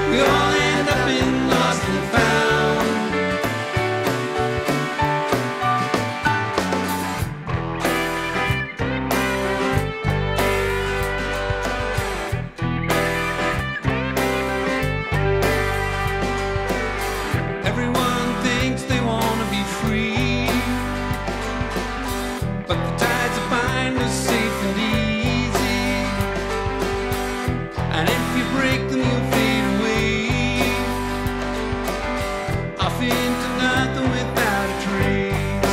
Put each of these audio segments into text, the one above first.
We all end up in lost and found. Everyone thinks they want to be free, but the tides of bind us safe and easy. And if you break them, you'll fade away, off into nothing without a trace.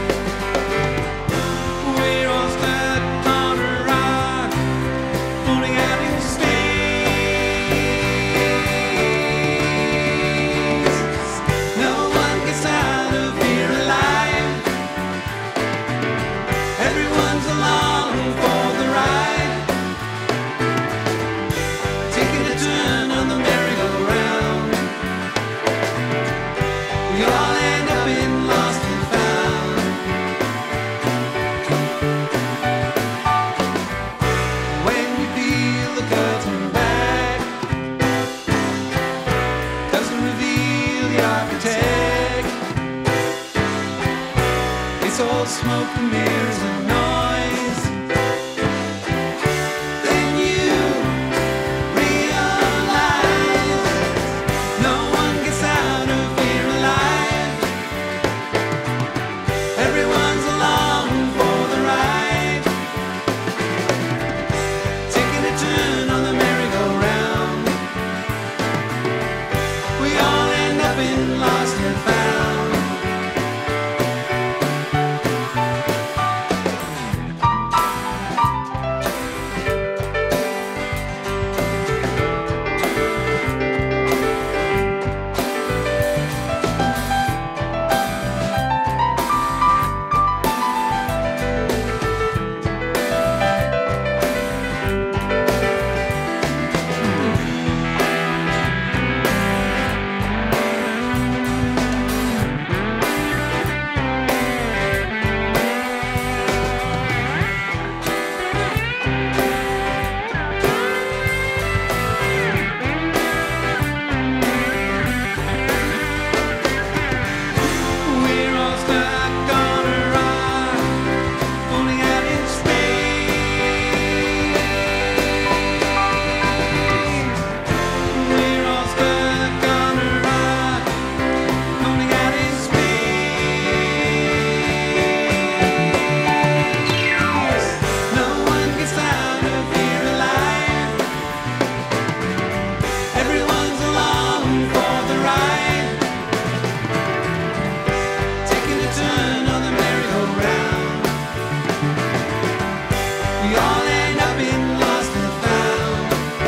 We're all stuck on a rock, floating out in space. No one gets out of here alive. Everyone's along for the ride, taking a turn on the merry-go-round. We all end up in lost and found. When you feel the curtain back, doesn't reveal the architect. It's all smoke and mirrors and noise. Then you realize no one gets out of here alive. Everyone's along for the ride, taking a turn on the merry-go-round. We all end up in lost and found. We're all stuck on a rock, floating out in space. We're all stuck on a rock, floating out in space. No one gets out of here alive. Everyone's along for the ride, taking a turn on the merry-go-round. We all end up in lost and found.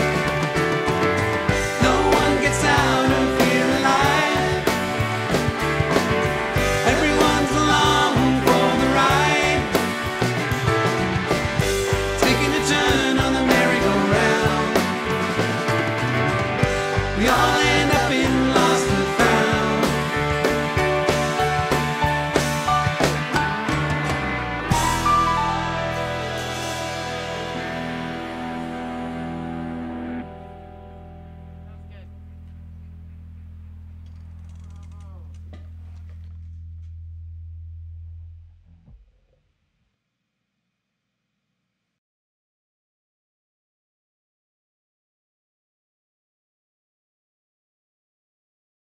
No one gets out of here alive. Everyone's along for the ride, taking a turn on the merry-go-round. We all end